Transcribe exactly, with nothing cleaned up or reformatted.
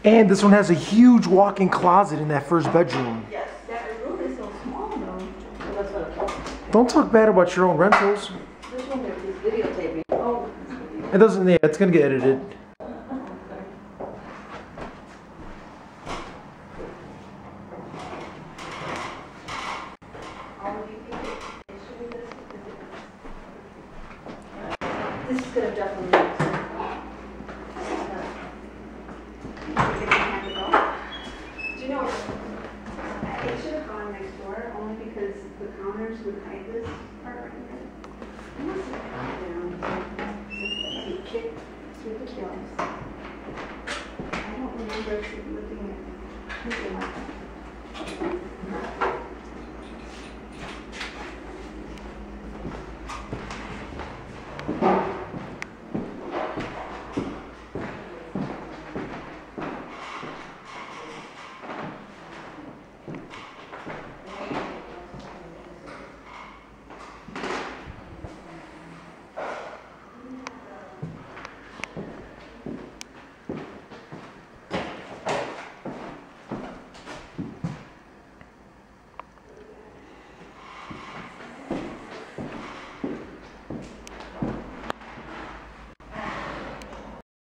And this one has a huge walk-in closet in that first bedroom. Yes, that room is so small though. That's what I thought. Don't talk bad about your own rentals. This one is videotaping. Oh. It doesn't, yeah, it's gonna get edited. This is gonna definitely make sense. Do you know, it should have gone next door only because the counters would hide this part right here. I must have put it down. It's ridiculous. I don't remember actually looking at anything like that.